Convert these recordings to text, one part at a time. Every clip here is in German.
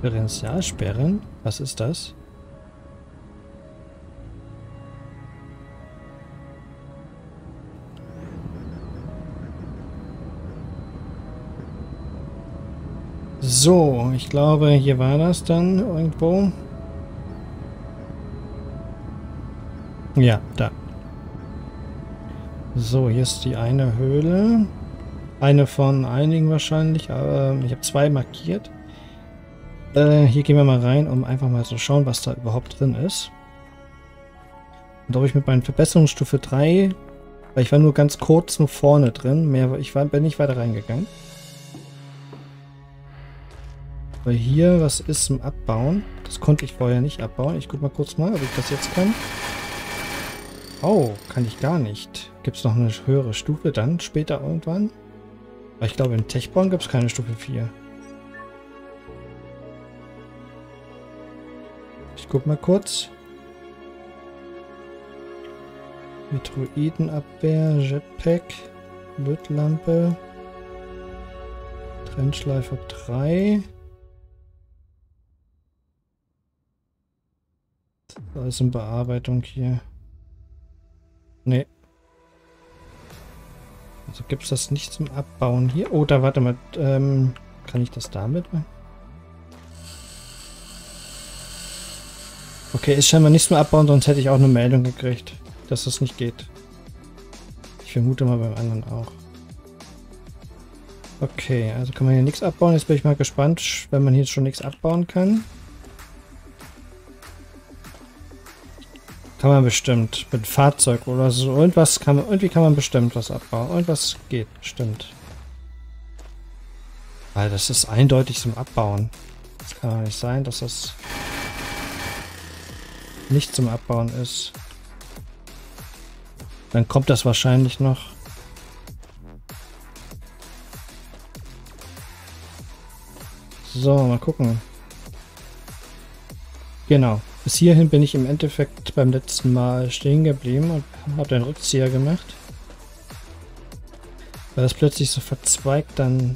Differentialsperren? Was ist das? So, ich glaube, hier war das dann irgendwo. Ja, da. So, hier ist die eine Höhle. Eine von einigen wahrscheinlich. Ich habe zwei markiert. Hier gehen wir mal rein, um einfach mal zu schauen, was da überhaupt drin ist. Und ob ich mit meinen Verbesserungsstufe 3, weil ich war nur ganz kurz nur vorne drin, bin nicht weiter reingegangen. Weil hier was ist zum Abbauen. Das konnte ich vorher nicht abbauen. Ich guck mal kurz mal, ob ich das jetzt kann. Oh, kann ich gar nicht. Gibt es noch eine höhere Stufe dann später irgendwann? Weil ich glaube, in Techborn gibt es keine Stufe 4. Ich guck mal kurz. Metroidenabwehr, Jetpack, Lötlampe, Trennschleifer 3. Alles in Bearbeitung hier. Nee. Also gibt es das nicht zum Abbauen hier? Oh, da warte mal. Kann ich das damit machen? Okay, ist scheinbar nicht zum Abbauen, sonst hätte ich auch eine Meldung gekriegt, dass das nicht geht. Ich vermute mal beim anderen auch. Okay, also kann man hier nichts abbauen. Jetzt bin ich mal gespannt, wenn man hier schon nichts abbauen kann. Kann man bestimmt. Mit Fahrzeug oder so. Irgendwas kann man, irgendwie kann man bestimmt was abbauen. Irgendwas geht bestimmt. Weil das ist eindeutig zum Abbauen. Das kann doch nicht sein, dass das nicht zum Abbauen ist. Dann kommt das wahrscheinlich noch. So, mal gucken. Genau. Bis hierhin bin ich im Endeffekt beim letzten Mal stehen geblieben und habe den Rückzieher gemacht. Weil das plötzlich so verzweigt dann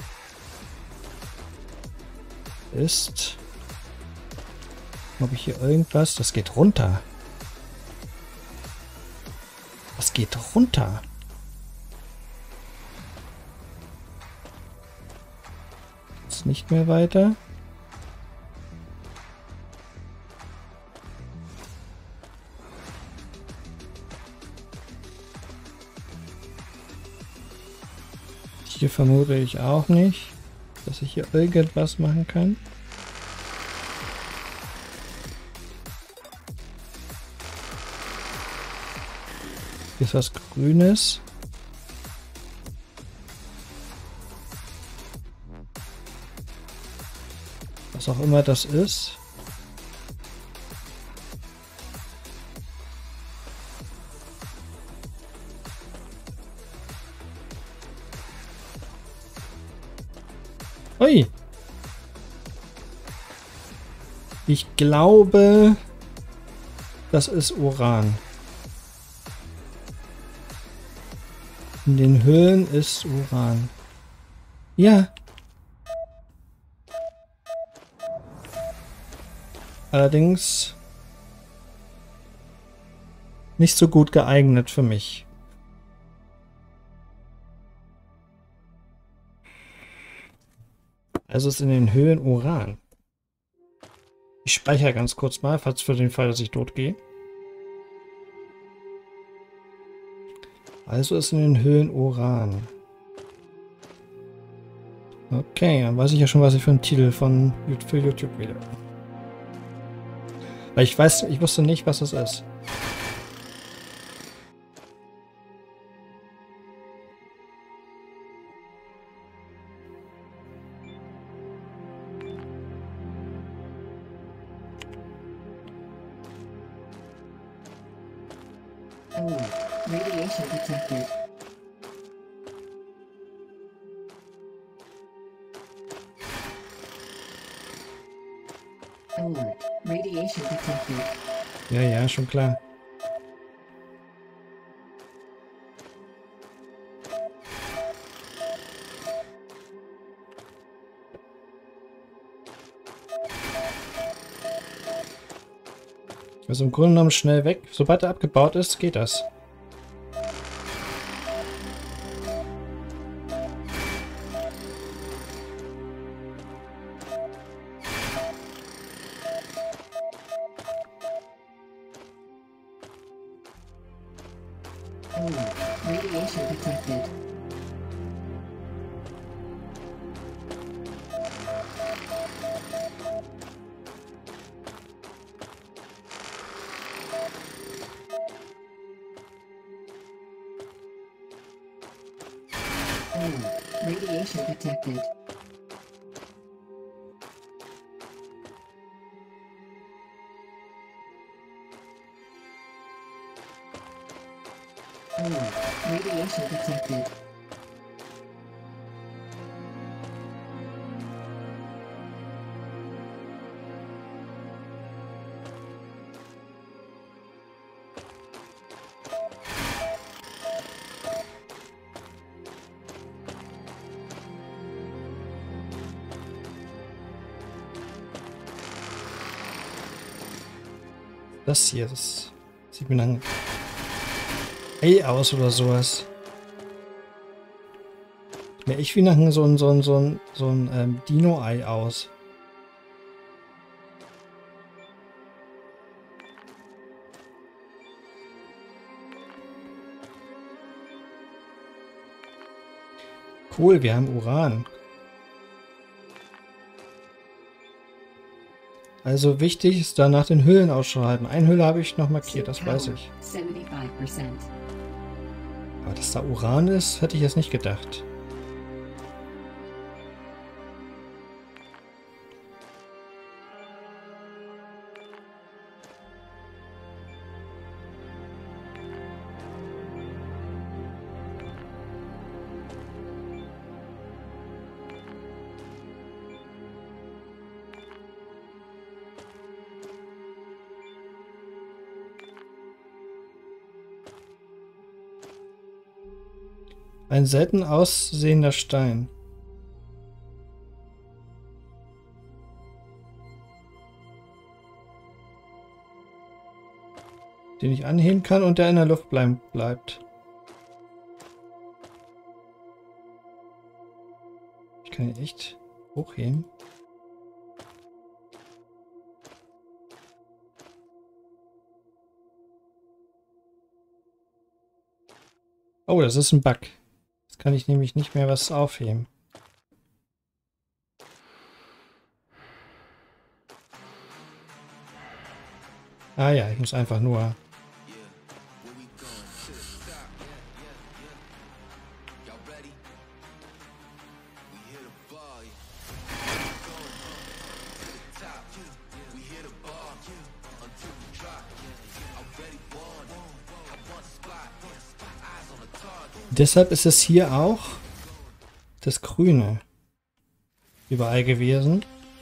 ist. Habe ich hier irgendwas? Das geht runter. Das geht runter. Jetzt nicht mehr weiter. Hier vermute ich auch nicht, dass ich hier irgendwas machen kann. Hier ist was Grünes. Was auch immer das ist. Ui! Ich glaube, das ist Uran. In den Höhlen ist Uran. Ja. Allerdings nicht so gut geeignet für mich. Also ist in den Höhlen Uran. Ich speichere ganz kurz mal, falls für den Fall, dass ich tot gehe. Also ist in den Höhlen Uran. Okay, dann weiß ich ja schon, was ich für einen Titel für YouTube wähle. Weil ich wusste nicht, was das ist. Radiation detected. Alert. Radiation detected. Ja, ja, schon klar. Also im Grunde genommen schnell weg. Sobald er abgebaut ist, geht das. Oh, radiation detected. Oh, radiation detected. Oh, radiation detected. Das hier, das sieht mir lang Ei aus oder sowas. Sieht mir echt wie nach so ein Dino-Ei aus. Cool, wir haben Uran. Also wichtig ist danach den Höhlen Ausschau halten. Eine Höhle habe ich noch markiert, das weiß ich. 75%. Aber dass da Uran ist, hätte ich jetzt nicht gedacht. Ein selten aussehender Stein. Den ich anheben kann und der in der Luft bleibt. Ich kann ihn echt hochheben. Oh, das ist ein Bug. Jetzt kann ich nämlich nicht mehr was aufheben. Ah ja, ich muss einfach nur... Deshalb ist es hier auch das Grüne überall gewesen,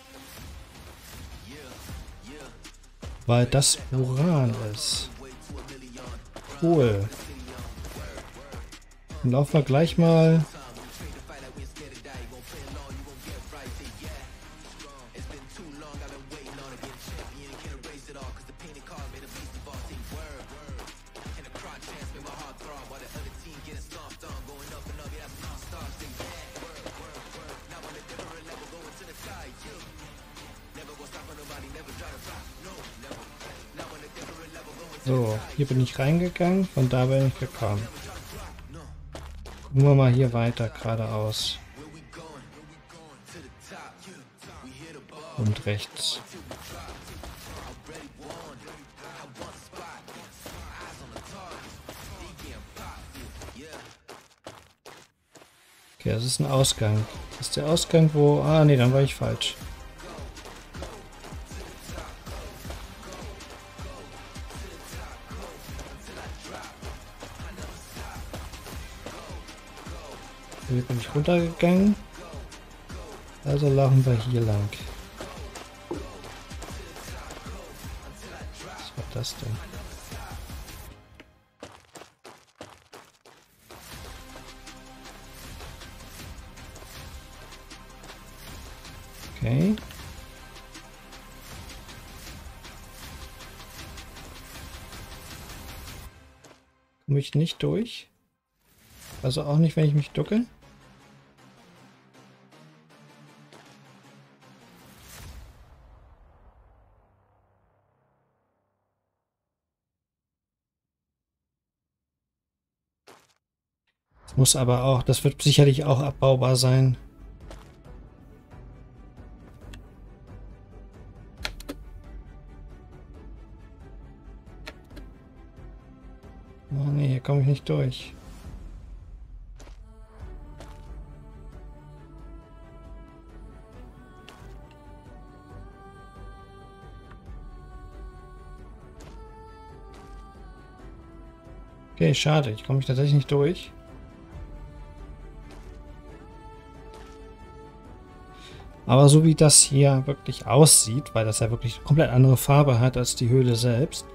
weil das Uran ist. Cool. Dann laufen wir gleich mal. So, hier bin ich reingegangen, von da bin ich gekommen. Gucken wir mal hier weiter, geradeaus. Und rechts. Okay, das ist ein Ausgang. Das ist der Ausgang, wo... Ah, nee, dann war ich falsch. Hier bin ich runtergegangen. Also laufen wir hier lang. Was war das denn? Okay. Komme ich nicht durch. Also auch nicht, wenn ich mich ducke. Das muss aber auch, das wird sicherlich auch abbaubar sein. Oh nee, hier komme ich nicht durch. Okay, schade, ich komme tatsächlich nicht durch. Aber so wie das hier wirklich aussieht, weil das ja wirklich eine komplett andere Farbe hat als die Höhle selbst,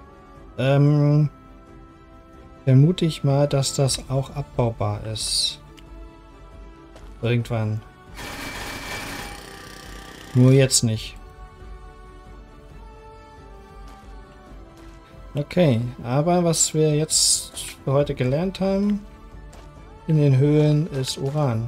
vermute ich mal, dass das auch abbaubar ist. Irgendwann. Nur jetzt nicht. Okay, aber was wir jetzt für heute gelernt haben in den Höhlen ist Uran.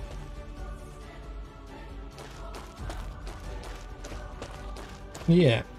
Yeah.